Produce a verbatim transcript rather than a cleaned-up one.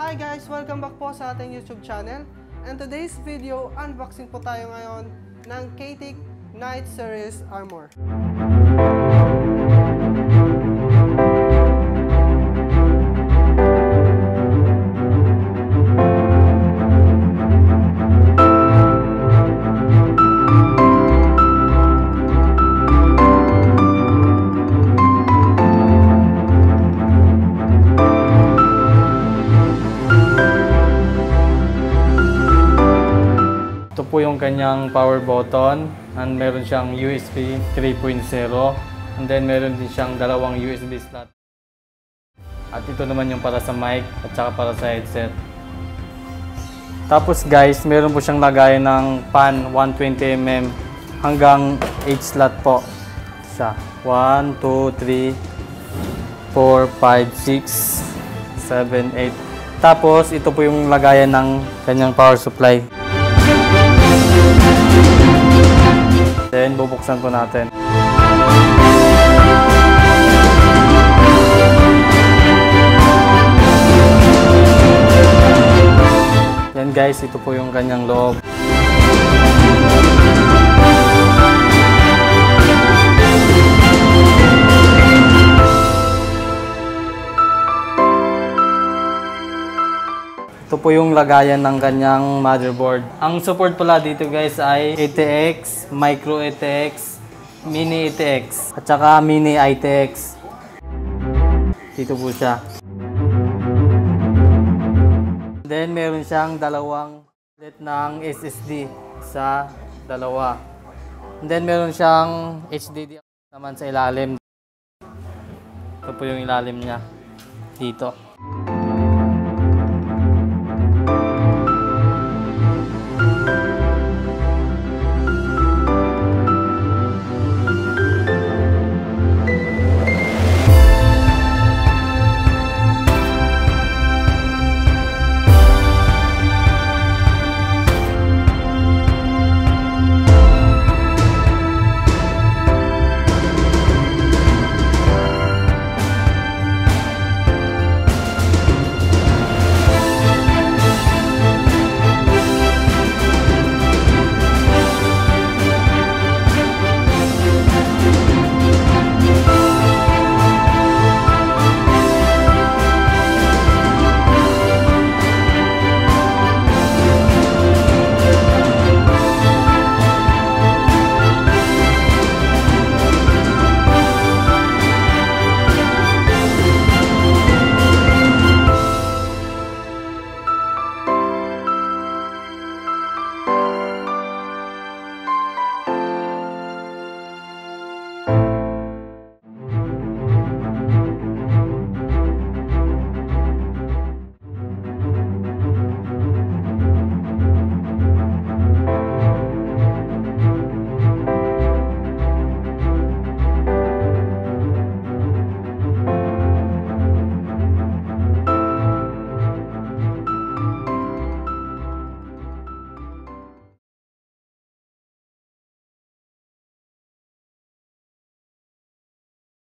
Hi guys! Welcome back po sa ating YouTube channel. And today's video, unboxing po tayo ngayon ng Katic Knight Series Armor. Ito po yung kanyang power button, and meron siyang U S B three point oh, and then meron din siyang dalawang U S B slot. At ito naman yung para sa mic at saka para sa headset. Tapos guys, meron po siyang lagayan ng pan one twenty millimeter hanggang eight slot po siya. one, two, three, four, five, six, seven, eight. Tapos ito po yung lagayan ng kanyang power supply. Then, bubuksan po natin. Yan guys, ito po yung kanyang loob. Ito po yung lagayan ng kanyang motherboard. Ang support pala dito guys ay A T X, Micro A T X, Mini A T X, at saka Mini I T X. Dito po siya. Then meron siyang dalawang ulit ng S S D sa dalawa. And then meron siyang H D D naman sa ilalim. Ito po yung ilalim niya dito.